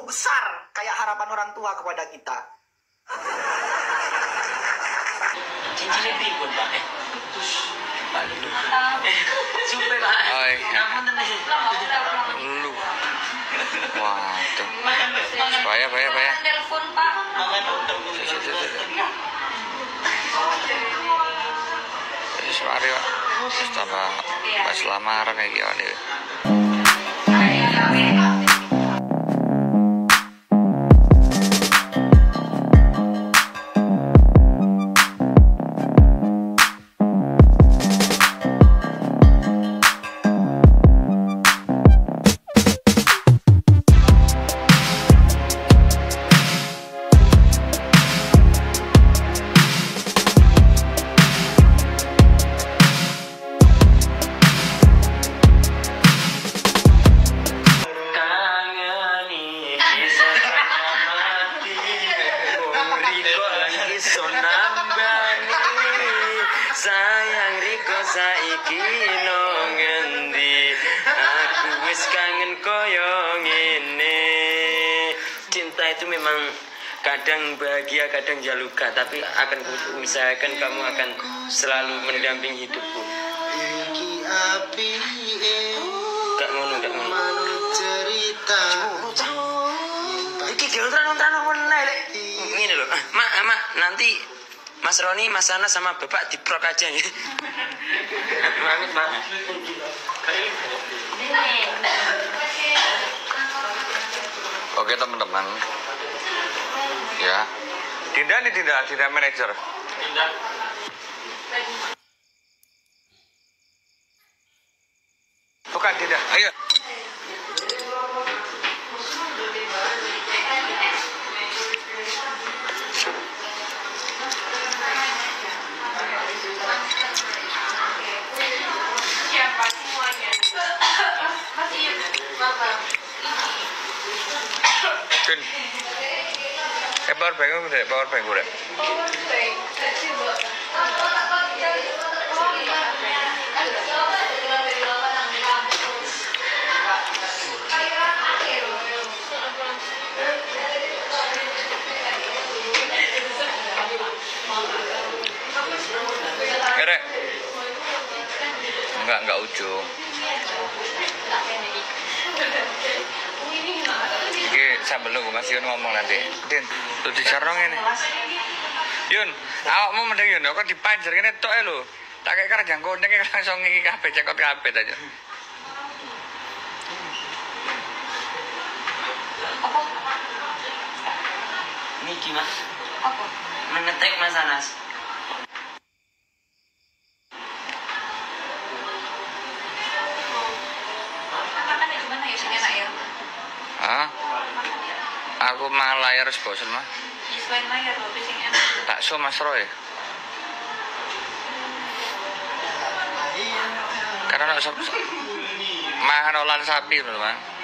besar kayak harapan orang tua kepada kita. Cincinnya pribun, Pak. Supe, Pak. Ngapunten nih. Lu. Waduh. Bahaya. Telepon, Pak. Wis mari kok. Wis tambah pas lamaran iki ya. Sayang Riko saiki no ngendi, aku wis kangen koyo ngene. Cinta itu memang kadang bahagia, kadang jaluka, tapi akan usahakan kamu akan selalu mendampingi hidupku. Gak ngono. Cerita. Iki gelontran meneh lek. Ngene lho. Mak, nanti Mas Roni, Mas Ana sama Bapak diprok aja ya. Pamit, Pak. Oke teman-teman. Ya. Dinda manajer. Dinda. Bukan Dinda. Ayo. Din. Power bank udah. Erek. Enggak ujung. Iki sambil nunggu Mas Yun ngomong nanti. Din, tuh dicarong ini. Yun, awakmu mending Yun, kok dipanjer kene tok e lho. Tak kek kerjang kondeng langsung iki kabeh cekot kabeh aja. Apa? Niki, Mas. Apa? Mengetek Mas Anas. Makan di mana ya sing enak ya? Hah? Aku malah layar bosen mah. Selain layar loh, sing enak. Bakso Mas Roy. Karena makan olahan sapi loh, Mas.